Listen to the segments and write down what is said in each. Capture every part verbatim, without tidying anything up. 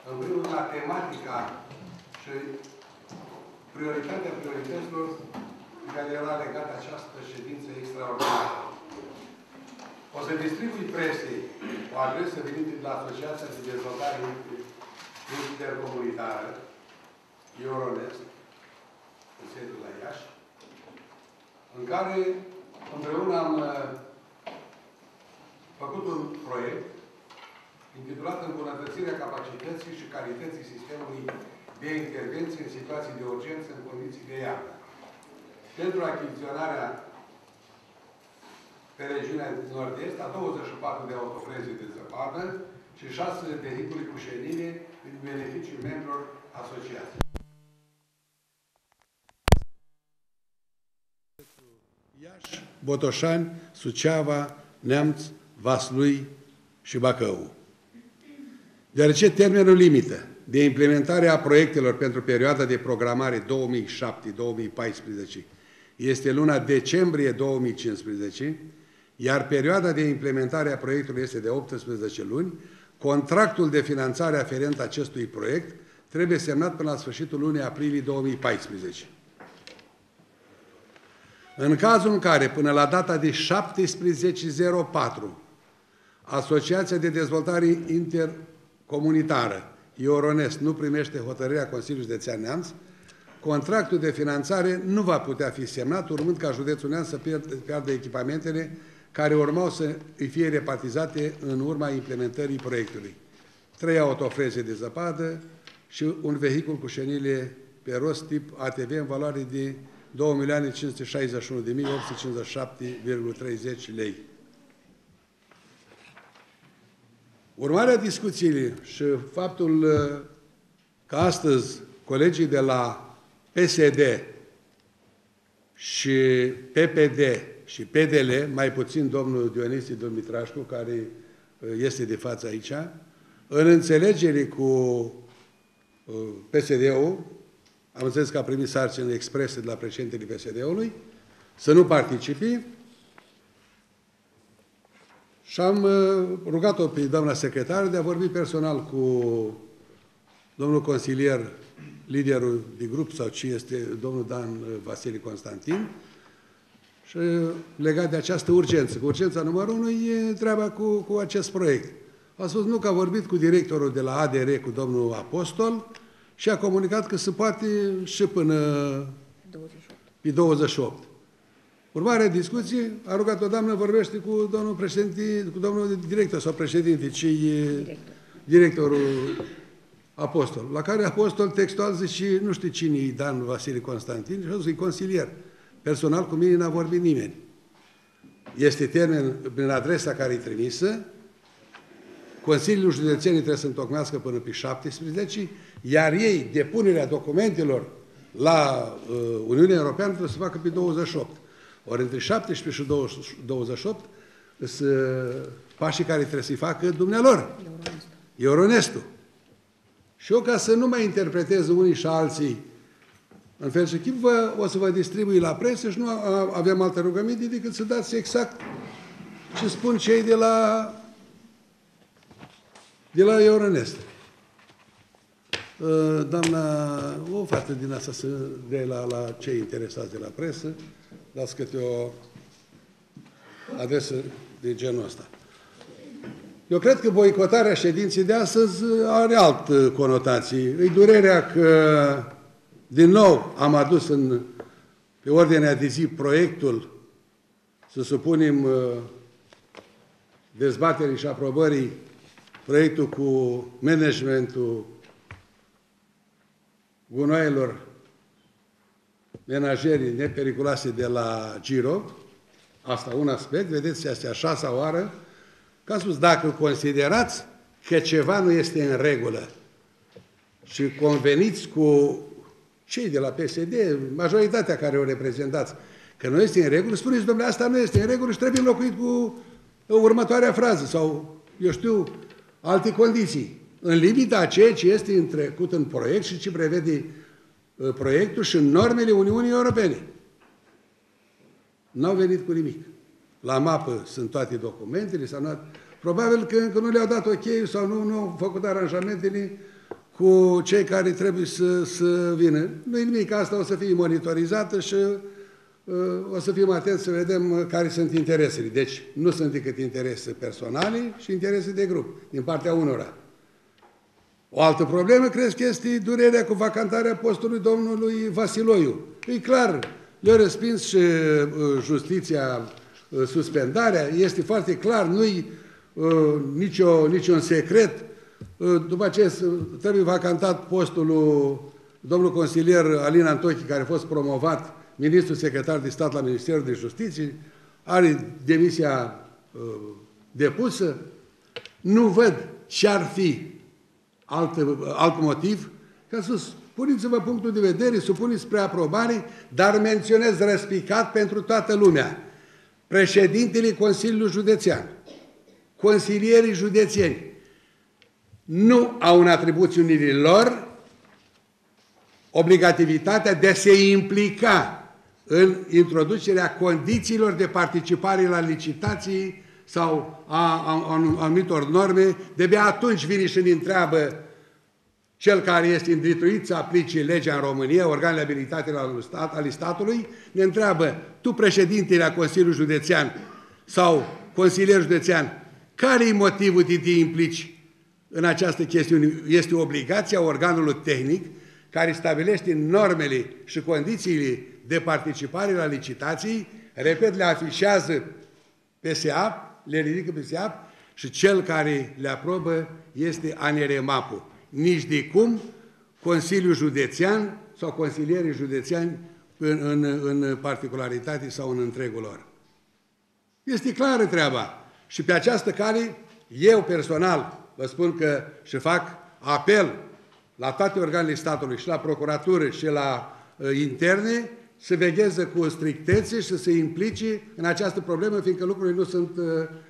în primul rând, la tematica și prioritatea priorităților care era legată această ședință extraordinară. O să distribui presei o adresă venită de la Asociația de Dezvoltare Intercomunitară, Euronest, în sediul la Iași, în care împreună am uh, făcut un proiect intitulat Îmbunătățirea capacității și calității sistemului de intervenție în situații de urgență în condiții de iarnă. Pentru achiziționarea pe regiunea nord-est a douăzeci și patru de autofreze de zăpadă și șase vehicule cu șenile în beneficiul membrilor asociației. Iași, Botoșani, Suceava, Neamț, Vaslui și Bacău. Deoarece termenul limită de implementare a proiectelor pentru perioada de programare două mii șapte două mii paisprezece este luna decembrie două mii cincisprezece, iar perioada de implementare a proiectului este de optsprezece luni, contractul de finanțare aferent acestui proiect trebuie semnat până la sfârșitul lunii aprilie două mii paisprezece. În cazul în care, până la data de șaptesprezece zero patru, Asociația de Dezvoltare Intercomunitară, Euronest, nu primește hotărârea Consiliului Județean Neamț, contractul de finanțare nu va putea fi semnat, urmând ca județul Neamț să pierdă echipamentele care urmau să îi fie repartizate în urma implementării proiectului. Trei autofreze de zăpadă și un vehicul cu șenile pe rost tip A T V în valoare de două milioane cinci sute șaizeci și unu de mii opt sute cincizeci și șapte virgulă treizeci lei. Urmarea discuției și faptul că astăzi colegii de la P S D și P P D și P D L, mai puțin domnul Dionisie Dumitrașcu, care este de față aici, în înțelegere cu P S D-ul, am înțeles că a primit sarcină expresă de la președintele P S D-ului, să nu participe. Și am rugat-o pe doamna secretară de a vorbi personal cu domnul consilier, liderul de grup, sau ce este domnul Dan Vasile Constantin, și legat de această urgență. Că urgența numărul unu e treaba cu, cu acest proiect. A spus nu, că a vorbit cu directorul de la A D R, cu domnul Apostol, și a comunicat că se poate și până pe douăzeci și opt. Urmarea discuției, a rugat o doamnă, vorbește cu domnul președinte, cu domnul director sau președinte, ce e director. directorul Apostol. La care Apostol textual zice, nu știu cine e Dan Vasile Constantin, și a zis, e consilier. Personal cu mine n-a vorbit nimeni. Este termen prin adresa care e trimisă, Consiliul Județenii trebuie să întocmească până pe șaptesprezece, iar ei, depunerea documentelor la uh, Uniunea Europeană, trebuie să facă pe douăzeci și opt. Ori între șaptesprezece și douăzeci și opt sunt pașii care trebuie să-i facă dumnealor. Euronestul. Euronestul. Și eu, ca să nu mai interpretez unii și alții în fel și chip, vă, o să vă distribui la presă și nu avem altă rugăminte decât să dați exact ce spun cei de la de la Euronest. Doamna, o fată din asta să dea la, la cei interesați de la presă, dați câte o adresă de genul ăsta. Eu cred că boicotarea ședinței de astăzi are altă conotație. E durerea că, din nou, am adus în, pe ordinea de zi proiectul să supunem dezbaterii și aprobării proiectul cu managementul gunoaielor menajerii nepericuloase de la Giro. Asta un aspect. Vedeți, este a șasea oară. Că am spus, dacă considerați că ceva nu este în regulă și conveniți cu cei de la P S D, majoritatea care o reprezentați, că nu este în regulă, spuneți, domnule, asta nu este în regulă și trebuie înlocuit cu următoarea frază sau, eu știu, alte condiții. În limita a ceea ce este întrecut în proiect și ce prevede uh, proiectul și în normele Uniunii Europene. N-au venit cu nimic. La mapă sunt toate documentele, s-au luat. Probabil că încă nu le-au dat ok sau nu, nu au făcut aranjamentele cu cei care trebuie să, să vină. Nu-i nimic, asta o să fie monitorizată și uh, o să fim atenți să vedem care sunt interesele. Deci nu sunt decât interese personale și interese de grup, din partea unora. O altă problemă, cred că este durerea cu vacantarea postului domnului Vasiloiu. E clar, le-a respins și uh, justiția uh, suspendarea, este foarte clar, nu-i uh, nicio, niciun secret. Uh, după aceea trebuie vacantat postul lui domnul consilier Alin Antochi, care a fost promovat ministrul secretar de stat la Ministerul de Justiție, are demisia uh, depusă. Nu văd ce ar fi alt, alt motiv, ca să puneți-vă punctul de vedere, supuneți spre aprobare, dar menționez răspicat pentru toată lumea. Președintele Consiliului Județean, consilierii județeni, nu au în atribuțiunile lor obligativitatea de a se implica în introducerea condițiilor de participare la licitații sau a, a, a anumitor norme. De-abia atunci vine și ne întreabă cel care este îndrituit să aplice legea în România, organele abilitate ale statului, ne întreabă, tu președintele la Consiliul Județean sau consilier județean, care e motivul de te implici în această chestiune? Este obligația organului tehnic care stabilește normele și condițiile de participare la licitații, repet, le afișează pe S E A P, le ridică pe S E A P și cel care le aprobă este ANREMAP-ul. Nici de cum Consiliul Județean sau consilierii județeani în, în, în particularitate sau în întregul lor. Este clară treaba. Și pe această cale, eu personal vă spun că și fac apel la toate organele statului, și la procuratură, și la uh, interne, să vegheze cu strictețe și să se implice în această problemă, fiindcă lucrurile nu sunt uh,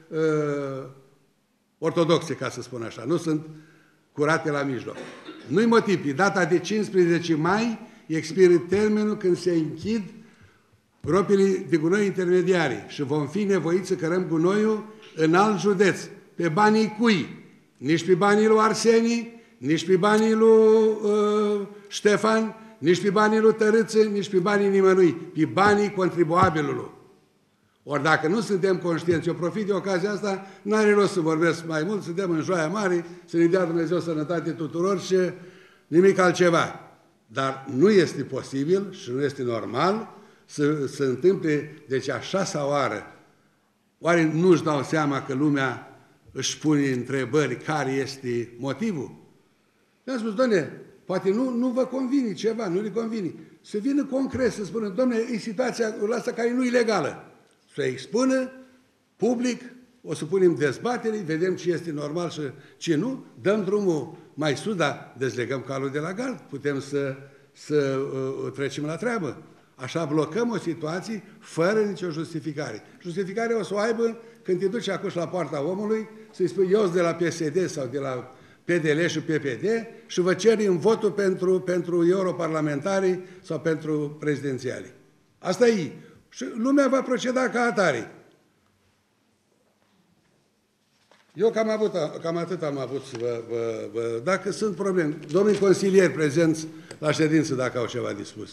uh, ortodoxe, ca să spun așa, nu sunt curate la mijloc. Nu-i motiv. Pe data de cincisprezece mai expiră termenul când se închid gropile de gunoi intermediare și vom fi nevoiți să cărăm gunoiul în alt județ. Pe banii cui? Nici pe banii lui Arseni, nici pe banii lui uh, Ștefan, nici pe banii lui Tărâță, nici pe banii nimănui, pe banii contribuabilului. Ori dacă nu suntem conștienți, eu profit de ocazia asta, n-are rost să vorbesc mai mult, suntem în Joia Mare, să ne dea Dumnezeu sănătate tuturor și nimic altceva. Dar nu este posibil și nu este normal să se întâmple, deci a șasea oară. Oare nu-și dau seama că lumea își pune întrebări care este motivul? Le-am spus, doamne, poate nu, nu vă convine ceva, nu le convine. Să vină concret, să spună, doamne, e situația asta care nu e legală. Să expună public, o să punem dezbatere, vedem ce este normal și ce nu, dăm drumul mai sus, dar dezlegăm calul de la gard, putem să, să uh, trecem la treabă. Așa blocăm o situație fără nicio justificare. Justificarea o să o aibă când te duci acum la poarta omului, să-i spui, eu sunt de la P S D sau de la P D L și P P D și vă cer în votul pentru, pentru europarlamentarii sau pentru prezidențiali. Asta e. Și lumea va proceda ca atare. Eu cam, avut, cam atât am avut să vă, vă, vă... Dacă sunt probleme, domnii consilieri prezenți la ședință, dacă au ceva de spus.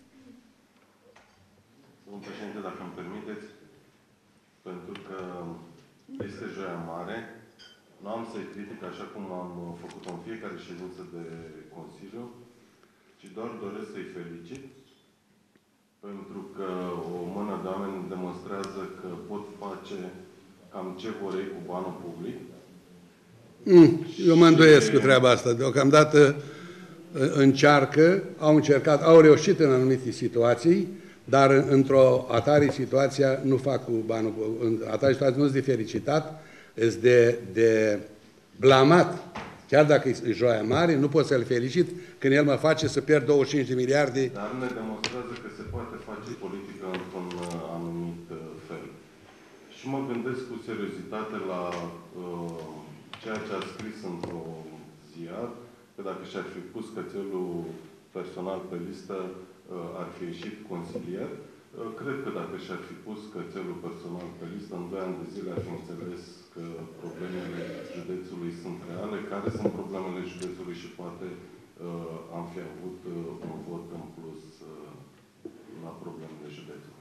Domnul președinte, dacă îmi permiteți, pentru că este Joia Mare, nu am să-i critic așa cum am făcut-o în fiecare ședință de Consiliu, ci doar doresc să-i felicit, pentru că o mână de oameni demonstrează că pot face cam ce vor ei cu banul public. Mm, eu mă îndoiesc cu treaba asta. Deocamdată încearcă, au încercat, au reușit în anumite situații, dar într-o atare situația nu fac cu banul. În atare situație nu sunt de felicitat, sunt de, de blamat. Chiar dacă e Joia Mare, nu pot să-l felicit când el mă face să pierd douăzeci și cinci de miliarde. Dar ne demonstrează că se poate face politică într-un anumit fel. Și mă gândesc cu seriozitate la uh, ceea ce a scris într-o ziar, că dacă și-ar fi pus cățelul personal pe listă, uh, ar fi ieșit consilier. Cred că dacă și-ar fi pus cățelul personal pe listă, în doi ani de zile ar fi înțeles că problemele județului sunt reale, care sunt problemele județului și poate uh, am fi avut uh, un vot în plus uh, la problemele județului.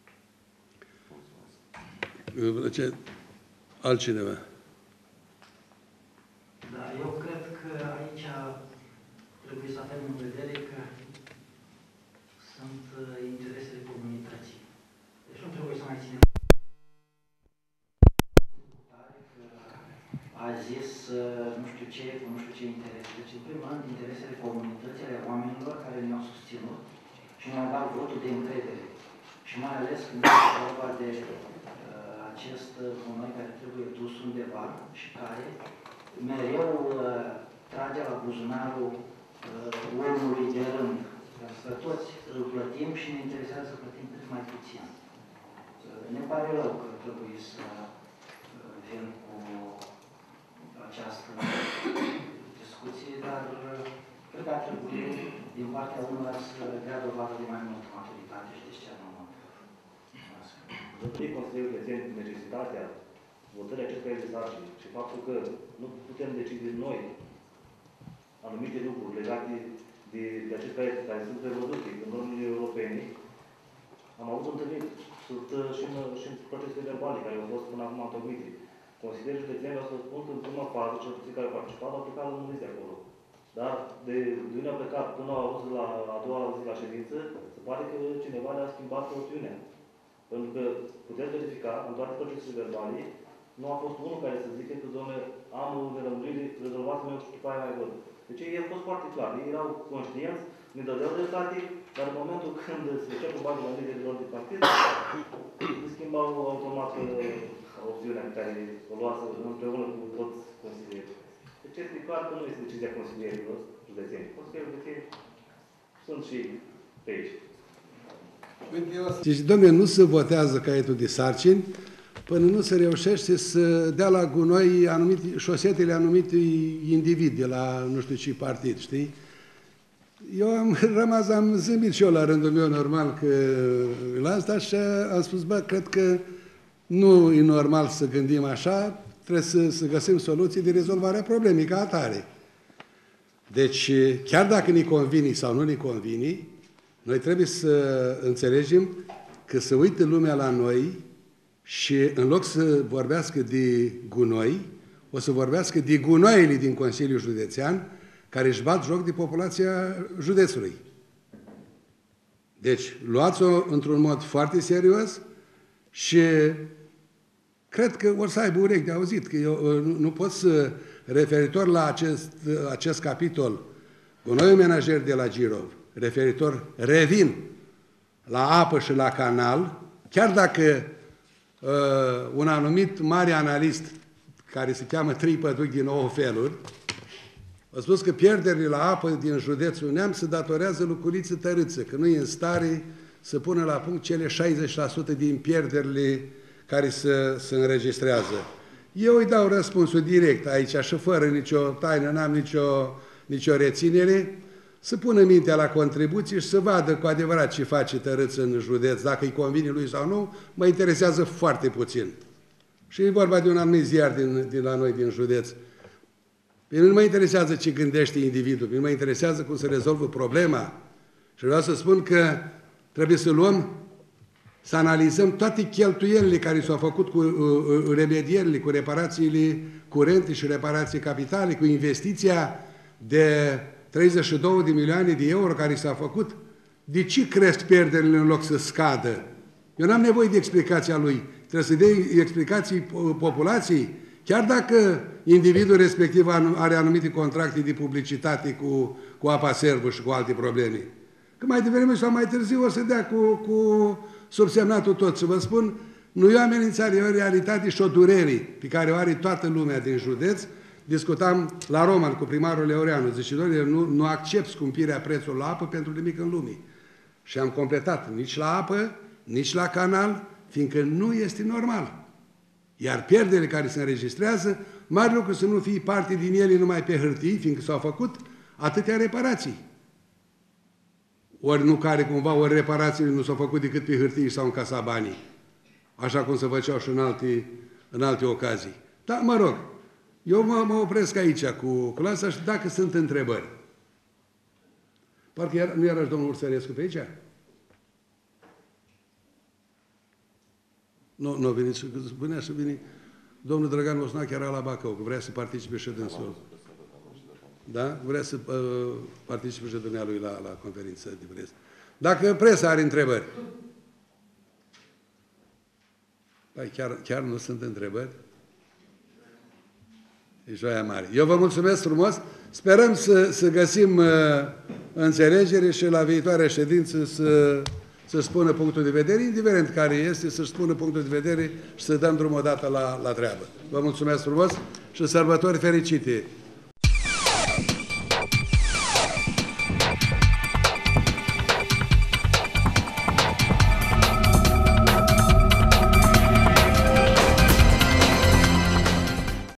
Mulțumesc. Ce? Altcineva? Da, eu cred că aici trebuie să avem în vedere că sunt interesele comunității. Deci nu trebuie să mai ținem a zis nu știu ce, nu știu ce interese. Deci, în primul rând, interesele comunității, ale oamenilor care ne-au susținut și ne-au dat votul de încredere. Și mai ales când este vorba de uh, acest gunoi care trebuie dus undeva și care mereu uh, trage la buzunarul uh, omului de rând. Că toți îl plătim și ne interesează să plătim cât mai puțin. Ne pare rău că trebuie să vin cu această discuție, dar cred că ar trebui din partea unora să dea dovadă de mai multă maturitate și discernământ. Noi considerăm că necesitatea votării acestei de sarcini și faptul că nu putem decide noi anumite lucruri legate de, de acest proiect care sunt prevăzute în normele europene. Am avut întâlniri, sunt și în, și în procesele verbale care au fost până acum întocmite. Consider județenii, o să spun că în prima fază, cel puțin care au participat, au plecat lămuriți de acolo. Dar de luni a plecat până au ajuns la a doua zi la ședință, se pare că cineva le-a schimbat opțiunea. Pentru că puteți verifica, în toate procesele verbale, nu a fost unul care să zică că, domnule, am de lămurire, rezolvați-mă și după aia mai văd. Deci ei au fost foarte clar. Ei erau conștienți, ne dădeau dreptate, dar în momentul când se făcea cu banii la liderilor de partid, se schimbau automat opțiunea pe care o luați împreună cu toți consilierii. Deci este clar că nu este decizia consilierilor județeni. Consilierii județeni sunt și pe aici. Deci, domnule, nu se votează caietul de sarcini până nu se reușește să dea la gunoi anumite, șosetele anumiti indivizi de la nu știu ce partid, știi? Eu am rămas, am zâmbit și eu la rândul meu normal că la asta și am spus, bă, cred că nu e normal să gândim așa, trebuie să, să găsim soluții de rezolvare a problemei ca atare. Deci, chiar dacă ne convine sau nu ne convine, noi trebuie să înțelegem că se uită lumea la noi și în loc să vorbească de gunoi, o să vorbească de gunoaiele din Consiliul Județean care își bat joc de populația județului. Deci, luați-o într-un mod foarte serios și cred că o să aibă urechi de auzit, că eu nu pot să, referitor la acest, acest capitol, gunoiul menajer de la Girov, referitor, revin la apă și la canal, chiar dacă uh, un anumit mare analist, care se cheamă Tripăduc din nouă feluri, a spus că pierderile la apă din județul Neamț se datorează lui Culiță Tărâță, că nu e în stare să pună la punct cele șaizeci la sută din pierderile care se, se înregistrează. Eu îi dau răspunsul direct aici și fără nicio taină, n-am nicio, nicio reținere, să pună mintea la contribuție și să vadă cu adevărat ce face Tărâță în județ, dacă îi convine lui sau nu, mă interesează foarte puțin. Și e vorba de un anumit ziar din, din la noi, din județ. Pe mine nu mă interesează ce gândește individul, pe mine mă interesează cum se rezolvă problema. Și vreau să spun că trebuie să luăm, să analizăm toate cheltuielile care s-au făcut cu uh, remedierile, cu reparațiile curente și reparații capitale, cu investiția de treizeci și două de milioane de euro care s-a făcut. De ce cresc pierderile în loc să scadă? Eu n-am nevoie de explicația lui. Trebuie să dea explicații populației, chiar dacă individul respectiv are anumite contracte de publicitate cu, cu apa serbă și cu alte probleme. Că mai devreme sau mai târziu o să dea cu, cu subsemnatul tot. Și vă spun, nu e o amenințare, e o realitate și o durere pe care o are toată lumea din județ. Discutam la Roman cu primarul Leoreanu, zice, nu, nu accept scumpirea prețului la apă pentru nimic în lume. Și am completat, nici la apă, nici la canal, fiindcă nu este normal. Iar pierderile care se înregistrează, mare lucru să nu fie parte din ele numai pe hârtii, fiindcă s-au făcut atâtea reparații. ori nu care cumva, ori reparațiile nu s-au făcut decât pe hârtie sau în casa banii, așa cum se făceau și în alte, în alte ocazii. Da, mă rog, eu mă, mă opresc aici cu clasa și dacă sunt întrebări. Parcă iar, nu era și domnul Ursărescu pe aici? Nu, nu a venit și spunea să vine domnul Drăgan Mosnac, era la Bacău, că vrea să participe și dânsul. Da? Vrea să uh, participe și dumnealui la, la conferință de presă. Dacă presa are întrebări. Păi chiar, chiar nu sunt întrebări? E joia mare. Eu vă mulțumesc frumos. Sperăm să, să găsim uh, înțelegere și la viitoarea ședință să, să spună punctul de vedere, indiferent care este, să-și spună punctul de vedere și să dăm drumul odată la, la treabă. Vă mulțumesc frumos și sărbători fericite!